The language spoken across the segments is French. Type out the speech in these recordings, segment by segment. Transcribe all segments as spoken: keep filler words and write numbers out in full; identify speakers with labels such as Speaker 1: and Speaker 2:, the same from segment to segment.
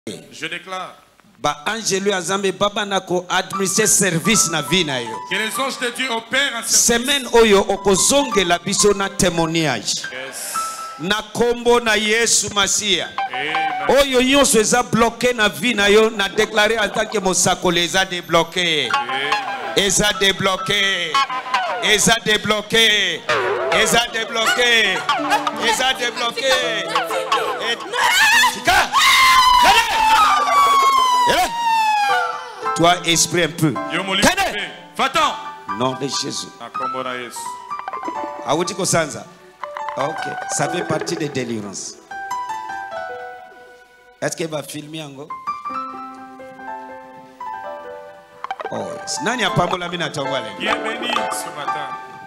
Speaker 1: Je déclare
Speaker 2: ba angelu azambe baba nako administrer service na vie na yo.
Speaker 1: que les anges de Dieu opèrent en service.
Speaker 2: Semaine oyo okozonge la biso na témoignage.
Speaker 1: Yes.
Speaker 2: Na kombo na Yesu Masia.
Speaker 1: Amen.
Speaker 2: Oyo nyonso eza bloqué na vie na yo na déclarer en tant que mosakoli eza débloqué. Eza débloqué. Eza débloqué. Eza débloqué. Eza débloqué. Tika. Toi, esprit un peu.
Speaker 1: Va-t'en.
Speaker 2: Nom de Jésus.
Speaker 1: Akombonaïs.
Speaker 2: Aoutiko Sanza. Ok. Ça fait partie des délivrances. Est-ce qu'il va filmer encore? Oh, nani apambola mina tawale.
Speaker 1: Qui est béni ce matin?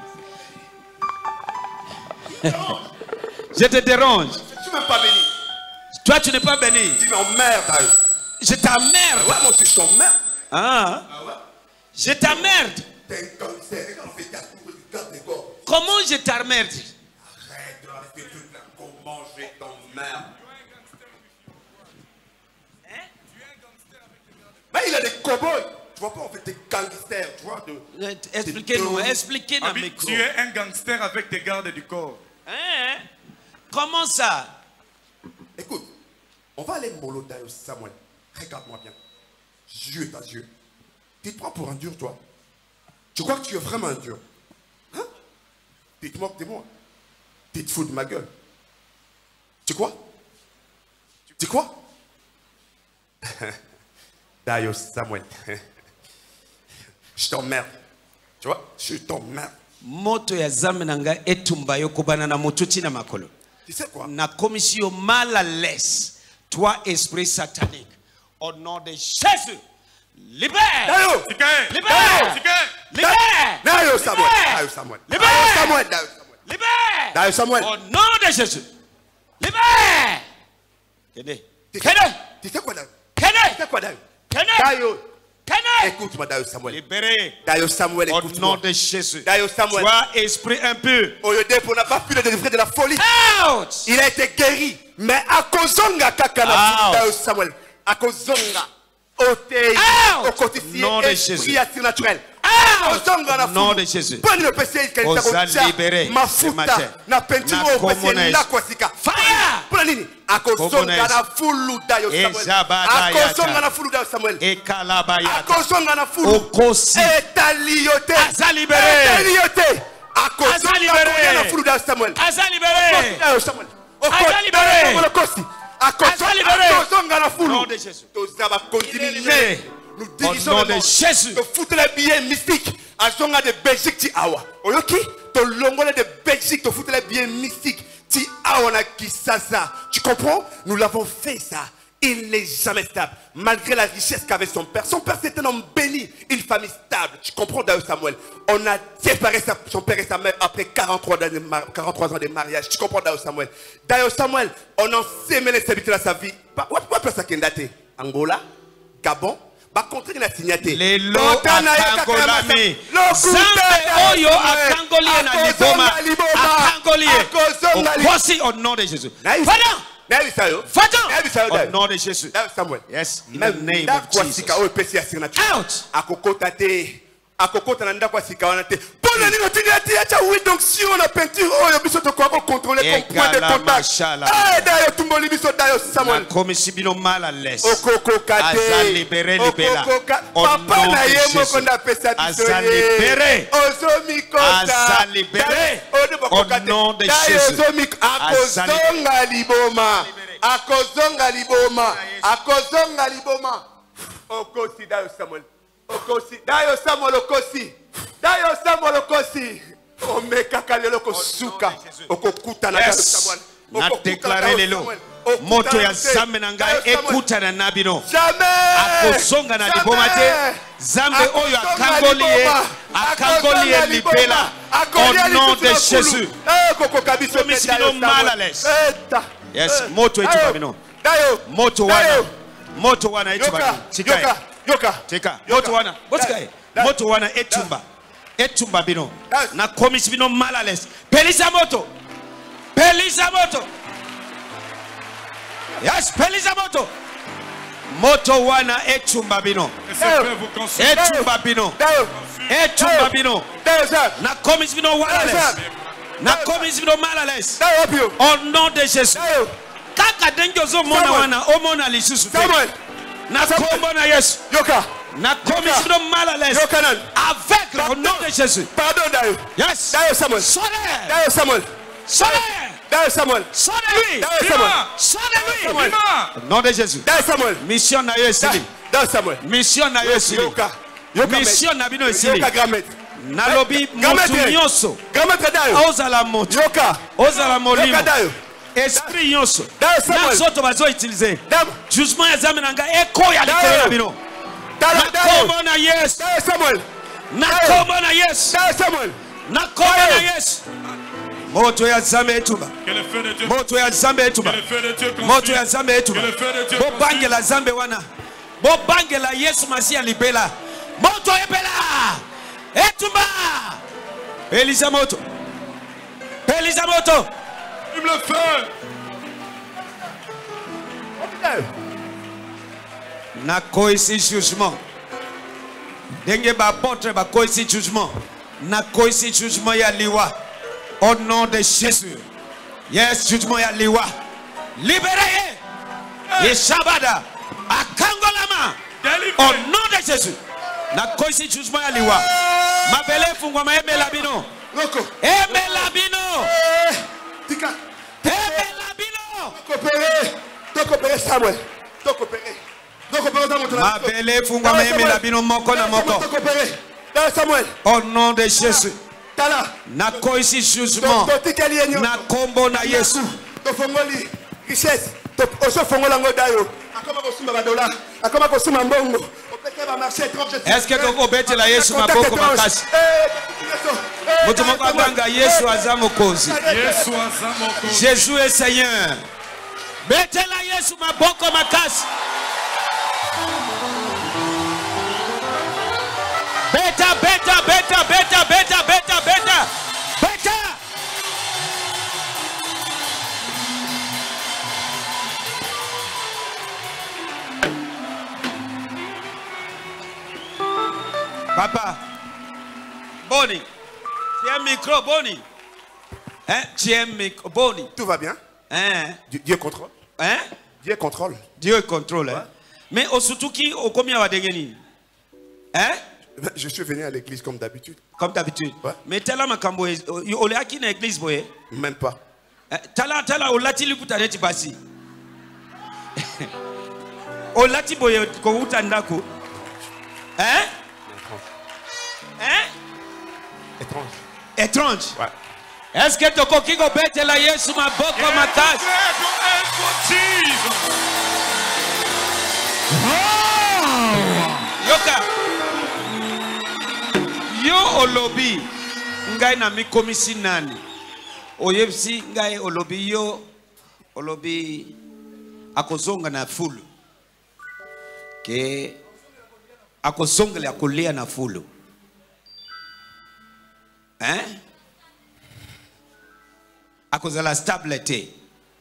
Speaker 2: Je te dérange.
Speaker 3: Tu ne m'es pas béni.
Speaker 2: Toi, tu n'es pas béni.
Speaker 3: Tu m'emmerdes.
Speaker 2: Je t'emmerde.
Speaker 3: Ouais, moi aussi je t'emmerde.
Speaker 2: Ah.
Speaker 3: Ah ouais?
Speaker 2: Je t'emmerde.
Speaker 3: T'es un cancer. Regarde, on fait ta coupe du garde des corps.
Speaker 2: Comment je t'emmerde?
Speaker 3: Arrête de rester truc là. Comment je t'emmerde?
Speaker 2: Hein?
Speaker 3: Mais il a des cow-boys. Tu vois pas, on fait des gangsters. Tu vois, de.
Speaker 2: Expliquez-nous, expliquez dans le micro.
Speaker 1: Tu es un gangster avec des gardes du corps.
Speaker 2: Hein? Comment ça?
Speaker 3: Écoute, on va aller mollo d'ailleurs, Samuel. Regarde-moi bien. Yeux à yeux. Tu te prends pour un dur, toi. Tu crois que tu es vraiment un dur? Hein? Tu te moques de moi. Tu te fous de ma gueule. Tu crois? Tu crois? D'ailleurs, Samuel. Je t'emmerde. Tu vois? Je t'emmerde.
Speaker 2: Moto ya zamenanga etumba yokobana na motuti na makolo.
Speaker 3: Tu sais quoi?
Speaker 2: Na commission mal à l'aise. Toi, esprit satanique. Au nom de Jésus. Libère!
Speaker 3: Dayo!
Speaker 2: Libère! Libère!
Speaker 3: Dayo Samuel! Dayo Samuel!
Speaker 2: Libère!
Speaker 3: Dayo Samuel! Dayo Samuel!
Speaker 2: Libère!
Speaker 3: Dayo Samuel!
Speaker 2: Au nom de Jésus. Libère! Kene! Kene!
Speaker 3: Tu sais quoi, Dayo?
Speaker 2: Kene!
Speaker 3: Tu sais quoi, Dayo?
Speaker 2: Kene!
Speaker 3: Dayo!
Speaker 2: Kene!
Speaker 3: Écoute-moi, Dayo Samuel.
Speaker 2: Libéré!
Speaker 3: Dayo Samuel,
Speaker 2: Au
Speaker 3: écoute-moi.
Speaker 2: nom de Jésus.
Speaker 3: Dayo Samuel.
Speaker 2: Toi, esprit impur.
Speaker 3: Oyedepo n'a pas pu le délivrer de la folie.
Speaker 2: Out!
Speaker 3: Il a été guéri. Mais à Kozonga Kakana, Dayo Samuel. À Kozonga. Otei. Au quotidien.
Speaker 2: Nom de Jésus.
Speaker 3: Esprit surnaturel.
Speaker 2: Nom de Jésus.
Speaker 3: Pas le P C I.
Speaker 2: Osa libéré.
Speaker 3: Ma futa. Na peinture au P C I. Na kwasika.
Speaker 2: Fire!
Speaker 3: Pour nini? À Kozonga na fulu Dayo Samuel. À Kozonga na fulu Dayo Samuel.
Speaker 2: Et Kalabayata.
Speaker 3: À Kozonga na fulu.
Speaker 2: Okosi.
Speaker 3: Etaliote.
Speaker 2: Asa libéré.
Speaker 3: Etaliote. À Kozonga na fulu Dayo Samuel.
Speaker 2: Asa libéré.
Speaker 3: Dayo Samuel.
Speaker 2: Asa libéré. Nom de Jésus.
Speaker 3: Nous
Speaker 2: Au
Speaker 3: dirigeons
Speaker 2: nom
Speaker 3: le
Speaker 2: de
Speaker 3: monde.
Speaker 2: Jésus.
Speaker 3: De foutre les billets mystiques. À Zonga de Belgique, ti awa. Oyoki, te longole de Belgique, te foutre les billets mystiques. Ti awa na Kisasa. Tu comprends? Nous l'avons fait ça. Il n'est jamais stable. Malgré la richesse qu'avait son père. Son père c'était un homme béni. Une famille stable. Tu comprends, Dayo Samuel? On a séparé sa, son père et sa mère après quarante-trois ans de, quarante-trois ans de mariage. Tu comprends, Dayo Samuel? Dayo Samuel, on a sémé les serviteurs à sa vie. Où est-ce qu'il y a Angola? Gabon? Ba contrat na signaté.
Speaker 2: Les lots à Kangolami. Zambe oyo à Kangoli na Liboma. À Kangoli. Voici au nom de Jésus. Va-t'en. Va-t'en. Au nom de Jésus.
Speaker 3: Samuel.
Speaker 2: Yes. In the name of Jesus.
Speaker 3: Out. Akokota te. Akokota nanda kwa sika wana te. Pona nino tinati acha oui donc si on a peinture oyo biso to ko contrôler comme point de contact. Ah Dayo tumboli biso Dayo Samuel.
Speaker 2: Comme si bino mal à l'aise.
Speaker 3: Okoko kate.
Speaker 2: Asa libéré libéla.
Speaker 3: Papa na ye moko na pesa biso.
Speaker 2: Asa libéré.
Speaker 3: Ozomi kosa.
Speaker 2: Asa libéré. Au nom de Jésus.
Speaker 3: Akozonga liboma. Akozonga liboma. Akozonga liboma. Okosi Dayo Samuel. Okosi. Dayo Samuel Okosi. Dayo Samuel Okosi. Omeka kalelo kosuka. Okokuta na Dayo Samuel.
Speaker 2: Na déclaré les lots. Moto ya zambe na ngai ekuta na nabino.
Speaker 3: Jamais.
Speaker 2: Akosonga na liboma te. Zambe oyo akangoli ye. Akangoli ye libela. Au nom de Jésus. Comme si nous mal à l'aise. Yes, moto etuba bino. Moto wana. Moto wana etuba bino. Chika.
Speaker 3: Yoka.
Speaker 2: Chika. Moto wana. Botsika. Moto wana etumba. Etumba bino. Na komisi bino mal à l'aise. Pelisa moto. Pelisa moto. Yes, Pelisa moto. Moto wana echumba bino.
Speaker 1: Et ce feu vous consume.
Speaker 2: Echumba bino. Echumba bino. Na komis bino wireless. Na komis bino malales. Au nom de Jésus. Kaka dengozo mona wana omona lisusu. Na kombo na Yesu. Na komis bino malales. Avec le nom de Jésus.
Speaker 3: Pardon Dayo.
Speaker 2: Yes.
Speaker 3: Dayo Samuel.
Speaker 2: Solaire.
Speaker 3: Dayo Samuel.
Speaker 2: Solaire.
Speaker 3: Dayo Samuel.
Speaker 2: Solaire.
Speaker 3: Dayo Samuel.
Speaker 2: Solaire. Au nom de Jésus.
Speaker 3: Dayo Samuel.
Speaker 2: Mission na Yesili.
Speaker 3: Dayo Samuel.
Speaker 2: Mission na Yesili.
Speaker 3: Yoka.
Speaker 2: Mission na bino Yesili.
Speaker 3: Yoka Gramet.
Speaker 2: Nalobi motu nyonso.
Speaker 3: Gramet Dayo.
Speaker 2: Ozala motu.
Speaker 3: Yoka.
Speaker 2: Ozala molimo.
Speaker 3: Yoka Dayo.
Speaker 2: Esprit nyonso.
Speaker 3: Dayo Samuel.
Speaker 2: Na soto bazo utiliser.
Speaker 3: Dame.
Speaker 2: Jugement ya zambe nanga eko ya likolo na bino.
Speaker 3: Dayo.
Speaker 2: Na kombo na Yesu.
Speaker 3: Dayo Samuel.
Speaker 2: Na kombo na Yesu.
Speaker 3: Dayo Samuel.
Speaker 2: Na kombo na Yesu. Moto ya zambe etuba.
Speaker 1: Que le feu de Dieu.
Speaker 2: Moto ya zambe etuba.
Speaker 1: Que le feu de Dieu consume.
Speaker 2: Moto ya zambe etuba.
Speaker 1: Que le feu de Dieu
Speaker 2: Bo
Speaker 1: consume.
Speaker 2: bangela zambe wana. Bo bangela Yesu Masia libela. Moto ebela. Etuba. Elisa moto. Elisa moto.
Speaker 1: Fume le feu.
Speaker 2: Na koisi jugement. Denge ba apôtre ba koisi jugement. Na koisi jugement ya liwa. Au nom de Jésus. Yes, jugement ya liwa. Libérez. Et Shabada. Akangolama. Au nom de Jésus. Na koisi jugement ya liwa. Mabele fungwa ma ebe labino. Ebe labino.
Speaker 3: Tika.
Speaker 2: Ebe labino.
Speaker 3: Coopérer. Donc coopérer Samuel. Donc coopérer. Donc coopérer dans mon travail.
Speaker 2: Mabele fungwa ma ebe labino moko na moko.
Speaker 3: Donc coopérer. Dans Samuel.
Speaker 2: Au nom de Jésus.
Speaker 3: Tala.
Speaker 2: Na koisi jugement. Na kombo na Yesu.
Speaker 3: To fongoli richesse. To oso fongola ngodayo. Akoma kosuma badola. Akoma kosuma mbongo. Opeke ba marché étranger.
Speaker 2: Est-ce que tu obéis la Yesu maboko makasi? Moto moko aganga Yesu azamokozi.
Speaker 1: Yesu azamokozi.
Speaker 2: Jésus est Seigneur. Betela Yesu maboko makasi. Beta, beta, beta, beta, beta, beta, beta, beta. Papa, Boni, tu as un micro, Boni. Hein? Tu as un micro, Boni.
Speaker 3: Tout va bien?
Speaker 2: Hein?
Speaker 3: Dieu contrôle.
Speaker 2: Hein?
Speaker 3: Dieu contrôle.
Speaker 2: Dieu contrôle. Hein? Mais au surtout qui, au combien va dégagner? Hein?
Speaker 3: Je suis venu à l'église comme d'habitude.
Speaker 2: Comme d'habitude.
Speaker 3: Ouais.
Speaker 2: Mais tala makambo, on est qui dans l'église, boye?
Speaker 3: Même pas.
Speaker 2: Tala, tala, on l'a dit pour t'arrêter passer. On l'a dit boye, qu'on vous t'andako. Hein? Hein?
Speaker 3: Étrange.
Speaker 2: Étrange.
Speaker 3: Ouais.
Speaker 2: Est-ce que tu coquille au bête la Yesu ma boko ma tasse? Yoka. Yo olobi. Ngai na mikomisi nani. Oyepsi ngai olobi yo. Olobi. Akozonga na fulu. Ke. Akozonga le akolea na fulu. Hein? À cause de la stabilité.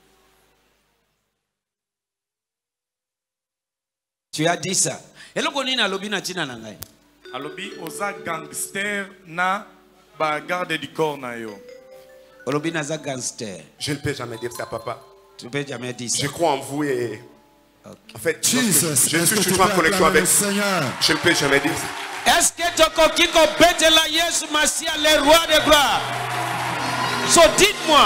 Speaker 2: Tu as dit ça. Et le goni na lobi na tina na ngai.
Speaker 1: Alobi oza gangster na ba garde du corps na yo.
Speaker 2: Olobi na za gangster.
Speaker 3: Je ne peux jamais dire ça, papa.
Speaker 2: Tu ne peux jamais dire ça.
Speaker 3: Je crois en vous et
Speaker 2: Okay.
Speaker 3: en fait,
Speaker 4: Jesus,
Speaker 3: je suis
Speaker 4: est-ce que
Speaker 3: toujours en
Speaker 4: tu
Speaker 3: connexion
Speaker 4: peux
Speaker 3: avec.
Speaker 4: Seigneur?
Speaker 3: Je ne peux jamais dire ça.
Speaker 2: Est-ce que tu coquille au bête la Yesu Masia le roi de gloire? So dites-moi.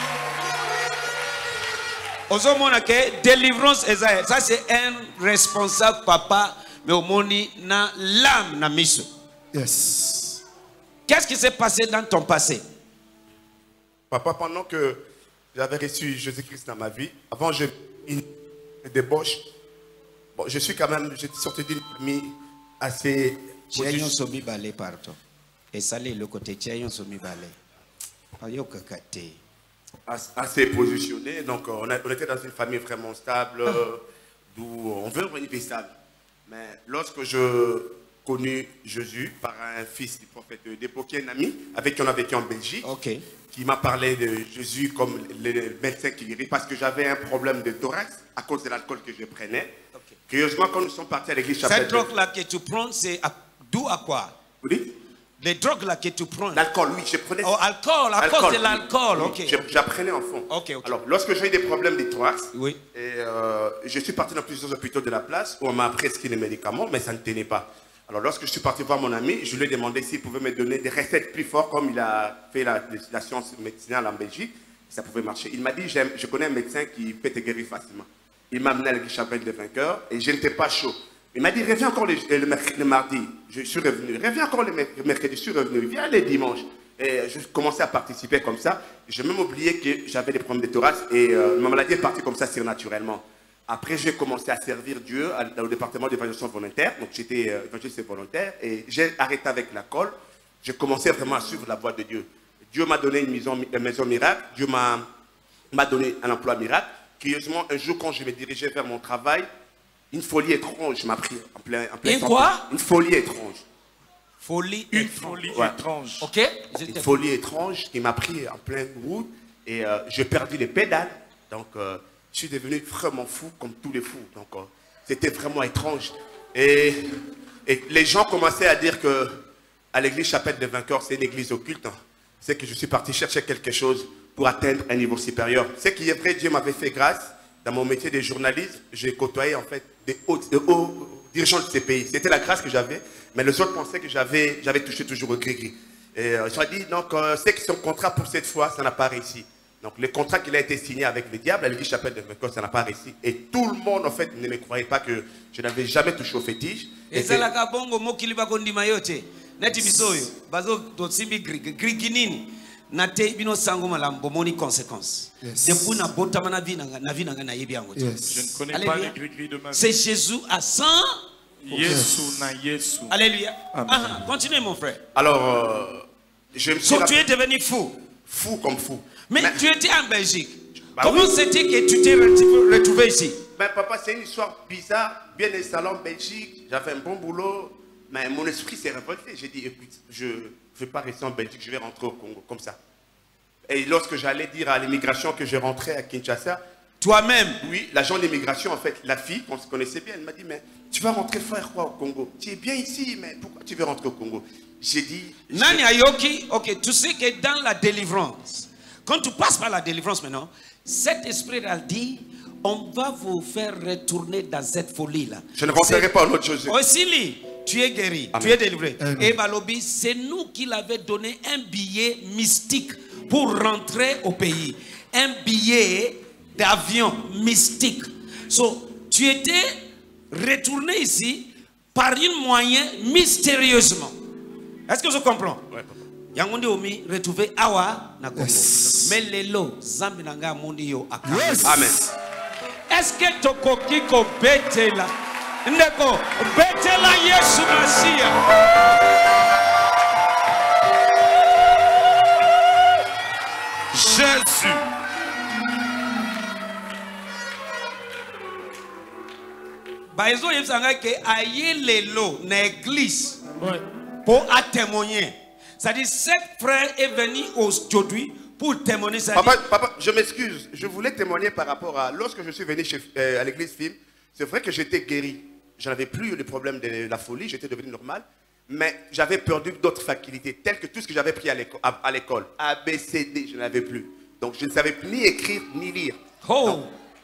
Speaker 2: Ozomona que délivrance Esaïe, ça c'est un responsable papa mais au moni na l'âme na miso.
Speaker 4: Yes.
Speaker 2: Qu'est-ce qui s'est passé dans ton passé?
Speaker 3: Papa, pendant que j'avais reçu Jésus-Christ dans ma vie, avant je une débauche. Bon, je suis quand même, j'étais sorti d'une famille assez.
Speaker 2: Tiayon somi balé pardon. Et salé le côté tiayon somi balé. Ayo kakate.
Speaker 3: Assez positionné. Donc, on, a, on était dans une famille vraiment stable, d'où on veut revenir stable. Mais lorsque je connu Jésus par un fils du prophète d'époque, un ami avec qui on a vécu en Belgique,
Speaker 2: Okay.
Speaker 3: qui m'a parlé de Jésus comme le médecin qui guérit, parce que j'avais un problème de thorax à cause de l'alcool que je prenais.
Speaker 2: Okay.
Speaker 3: Curieusement, quand nous sommes partis à l'église chapelle.
Speaker 2: Cette drogue-là que tu prends, c'est d'où à quoi?
Speaker 3: Vous dites?
Speaker 2: Les drogues-là que tu prends.
Speaker 3: L'alcool, oui, je prenais.
Speaker 2: Oh, alcool, à
Speaker 3: alcool,
Speaker 2: cause de
Speaker 3: oui.
Speaker 2: l'alcool,
Speaker 3: Oui,
Speaker 2: ok.
Speaker 3: J'apprenais en fond.
Speaker 2: Ok, ok.
Speaker 3: Alors, lorsque j'ai eu des problèmes de thorax,
Speaker 2: oui.
Speaker 3: et, euh, je suis parti dans plusieurs hôpitaux de la place où on m'a prescrit des médicaments, mais ça ne tenait pas. Alors, lorsque je suis parti voir mon ami, je lui ai demandé s'il pouvait me donner des recettes plus fortes, comme il a fait la, la science médicinale en Belgique, ça pouvait marcher. Il m'a dit, je connais un médecin qui peut te guérir facilement. Il m'a amené à l'église chapelle des vainqueurs et je n'étais pas chaud. Il m'a dit, reviens encore le, le, le mardi, je suis revenu. Reviens encore le mercredi, je suis revenu. Viens les dimanches. Et je commençais à participer comme ça. J'ai même oublié que j'avais des problèmes de thorax et euh, ma maladie est partie comme ça surnaturellement. Après, j'ai commencé à servir Dieu à, au département d'évangélisation volontaire. Donc, j'étais euh, évangéliste volontaire et j'ai arrêté avec l'alcool. J'ai commencé vraiment à suivre la voie de Dieu. Dieu m'a donné une maison, une maison miracle. Dieu m'a donné un emploi miracle. Curieusement, un jour, quand je me dirigeais vers mon travail, une folie étrange m'a pris en plein, en plein
Speaker 2: Une quoi?
Speaker 3: Une folie étrange.
Speaker 2: Folie
Speaker 1: Une
Speaker 2: étrange.
Speaker 1: folie
Speaker 3: Ouais.
Speaker 1: étrange.
Speaker 2: Ok.
Speaker 3: Une folie étrange qui m'a pris en pleine route et euh, j'ai perdu les pédales. Donc, euh, je suis devenu vraiment fou comme tous les fous. Donc, euh, c'était vraiment étrange. Et, et les gens commençaient à dire que à l'église chapelle des vainqueurs, c'est une église occulte. C'est que je suis parti chercher quelque chose pour atteindre un niveau supérieur. C'est qui est vrai, Dieu m'avait fait grâce. Dans mon métier de journaliste, j'ai côtoyé en fait des hauts, des hauts dirigeants de ces pays. C'était la grâce que j'avais, mais les autres pensaient que j'avais touché toujours au gris-gris. Et euh, je leur ai dit, donc, euh, c'est que son contrat pour cette fois, ça n'a pas réussi. Donc, le contrat qu'il a été signé avec le diable, à l'église chapelle de vainqueurs, ça n'a pas réussi. Et tout le monde, en fait, ne me croyait pas que je n'avais jamais touché au fétiche. Et c'est-
Speaker 2: nate bino sango malambo moni conséquence
Speaker 4: Yes.
Speaker 2: depuis na botama na vie na na vie na na yebi yango te.
Speaker 4: Yes.
Speaker 1: Je ne connais
Speaker 2: Alléluia.
Speaker 1: pas les gris-gris de ma vie.
Speaker 2: C'est Jésus à cent.
Speaker 1: Yesu na Yesu.
Speaker 2: Alléluia.
Speaker 1: Amen.
Speaker 2: Ah, continue mon frère.
Speaker 3: Alors, euh, je me suis
Speaker 2: So, tu
Speaker 3: rappelé-
Speaker 2: es devenu fou.
Speaker 3: fou comme fou.
Speaker 2: Mais, tu étais en Belgique.
Speaker 3: Bah
Speaker 2: Comment
Speaker 3: oui.
Speaker 2: c'était que tu t'es retrouvé, retrouvé ici?
Speaker 3: Ben, papa, c'est une histoire bizarre. Bien installé en Belgique, j'avais un bon boulot, mais mon esprit s'est révolté. J'ai dit, écoute, je ne vais pas rester en Belgique, je vais rentrer au Congo, comme ça. Et lorsque j'allais dire à l'immigration que je rentrais à Kinshasa,
Speaker 2: Toi-même.
Speaker 3: oui, l'agent d'immigration, en fait, la fille, qu'on se connaissait bien, elle m'a dit, mais tu vas rentrer faire quoi au Congo? Tu es bien ici, mais pourquoi tu veux rentrer au Congo? J'ai dit... je-
Speaker 2: Nani Ayoki, ok, tu sais que dans la délivrance, quand tu passes par la délivrance maintenant, cet esprit-là dit, on va vous faire retourner dans cette folie-là.
Speaker 3: Je ne rentrerai pas en autre chose.
Speaker 2: Aussi, tu es guéri,
Speaker 3: Amen.
Speaker 2: tu es délivré.
Speaker 4: Amen.
Speaker 2: Et Balobi, c'est nous qui l'avons donné un billet mystique pour rentrer au pays. Un billet d'avion mystique. So, tu étais retourné ici par un moyen mystérieusement. Est-ce que je comprends?
Speaker 3: Ouais, papa.
Speaker 2: Yangonde omi retrouver awa na Congo.
Speaker 4: Yes.
Speaker 2: Mais lelo zambi nanga mundi yo akama.
Speaker 4: Yes.
Speaker 3: Amen.
Speaker 2: Est-ce que tokoki ko betela? Ndeko betela Yesu Masia.
Speaker 1: Jésus.
Speaker 2: Baizo yebsanga ke aye lelo na église
Speaker 1: Ouais.
Speaker 2: pour à témoigner. C'est-à-dire sept frères est venu aujourd'hui pour témoigner.
Speaker 3: Papa, papa, je m'excuse. Je voulais témoigner par rapport à... Lorsque je suis venu chez, euh, à l'église Film, c'est vrai que j'étais guéri. Je n'avais plus le problème de la folie, j'étais devenu normal. Mais j'avais perdu d'autres facultés, telles que tout ce que j'avais pris à l'éco- à à l'école. A, B, C, D, je n'avais plus. Donc je ne savais plus ni écrire ni lire.
Speaker 2: Oh.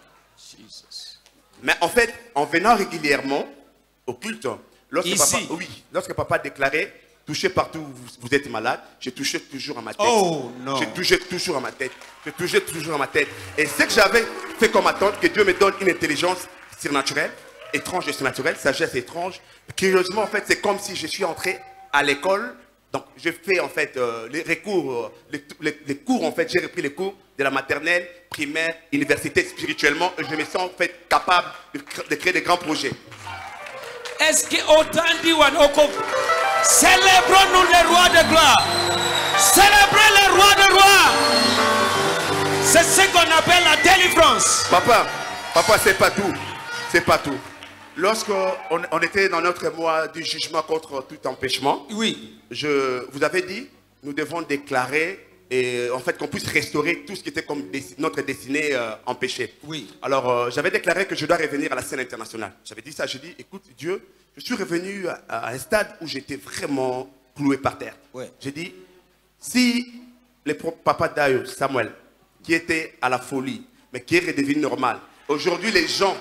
Speaker 3: Mais en fait, en venant régulièrement au culte, lorsque,
Speaker 2: Ici.
Speaker 3: papa, oui, lorsque papa déclarait, touchez partout où vous, vous êtes malade, je touchais toujours à ma tête.
Speaker 2: Oh, non.
Speaker 3: Je touchais toujours à ma tête. Je touchais toujours à ma tête. Et ce que j'avais fait comme attente, que Dieu me donne une intelligence surnaturelle, étrange et surnaturelle, sagesse étrange. Curieusement, en fait, c'est comme si je suis entré à l'école. Donc, je fais en fait euh, les, recours, euh, les, les- les cours, en fait, j'ai repris les cours de la maternelle, primaire, université, spirituellement. Et je me sens en fait capable de, cr- de créer des grands projets.
Speaker 2: Est-ce que autant dit Wanoko, célébrons-nous le roi de gloire. Célébrez le roi de roi. C'est ce qu'on appelle la délivrance.
Speaker 3: Papa, papa, c'est pas tout. C'est pas tout. Lorsqu'on on était dans notre mois du jugement contre tout empêchement,
Speaker 2: Oui.
Speaker 3: je vous avais dit, nous devons déclarer et en fait qu'on puisse restaurer tout ce qui était comme notre destinée euh, en péché.
Speaker 2: Oui.
Speaker 3: Alors euh, j'avais déclaré que je dois revenir à la scène internationale. J'avais dit ça, j'ai dit, écoute Dieu, je suis revenu à, à un stade où j'étais vraiment cloué par terre.
Speaker 2: Ouais.
Speaker 3: J'ai dit, si le papa d'Ayo, Samuel, qui était à la folie, mais qui est redevenu normal, aujourd'hui les gens,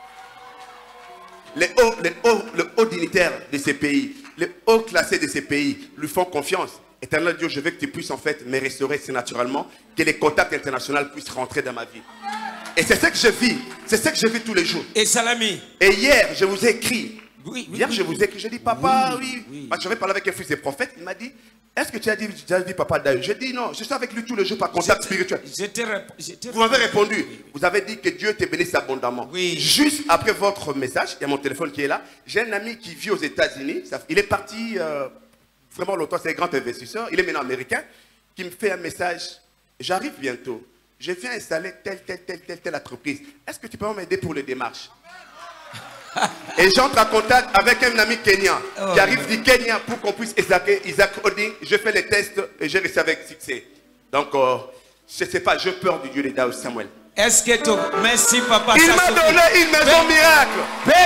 Speaker 3: les hauts, les hauts, les hauts dignitaires de ces pays, les hauts classés de ces pays lui font confiance. Éternel Dieu, je veux que tu puisses en fait me restaurer si naturellement, que les contacts internationaux puissent rentrer dans ma vie. Et c'est ce que je vis, c'est ce que je vis tous les jours.
Speaker 2: Et Salami.
Speaker 3: Et hier, je vous ai écrit.
Speaker 2: Oui, oui,
Speaker 3: hier,
Speaker 2: oui,
Speaker 3: je vous ai écrit, j'ai dit, papa, oui.
Speaker 2: oui, oui.
Speaker 3: Parce que j'avais parlé avec un fils de prophète, il m'a dit, est-ce que tu as dit, tu as dit papa d'ailleurs? J'ai dit non, je suis avec lui tous les jours par contact spirituel. Vous m'avez répondu, oui, oui. Vous avez dit que Dieu te bénisse abondamment. Oui. Juste après votre message, il y a mon téléphone qui est là, j'ai un ami qui vit aux États-Unis, il est parti euh, vraiment longtemps, c'est un grand investisseur, il est maintenant américain, qui me fait un message, j'arrive bientôt, je viens installer telle, telle, telle, telle, telle entreprise. Est-ce que tu peux m'aider pour les démarches? Et j'entre en contact avec un ami kenyan oh, qui arrive du Kenya pour qu'on puisse Isaac, Isaac Oding. Je fais les tests et j'ai réussi avec succès. Donc, euh, je ne sais pas, j'ai peur du Dieu de Daou Samuel.
Speaker 2: Est-ce que tu... Merci, papa.
Speaker 3: Il m'a donné une maison miracle.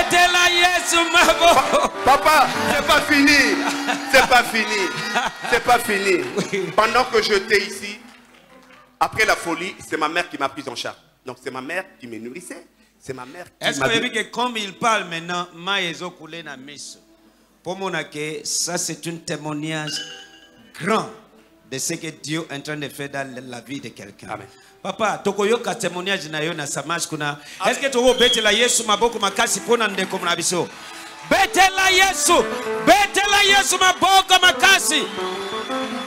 Speaker 2: Pa
Speaker 3: papa, c'est pas fini. C'est pas fini. C'est pas fini. Oui. Pendant que j'étais ici, après la folie, c'est ma mère qui m'a prise en charge. Donc, c'est ma mère qui me nourrissait. C'est ma mère qui
Speaker 2: Est-ce que vous avez vu que comme il parle maintenant, Maïzo coulé na miso. Pour mon que ça c'est un témoignage grand de ce que Dieu est en train de faire dans la vie de quelqu'un. Amen. Papa, tokoyoka témoignage na yo na samaj kuna. Est-ce que tu veux bete la Yesu maboko makasi pona ndeko na biso? Bete la Yesu, bete la Yesu maboko makasi.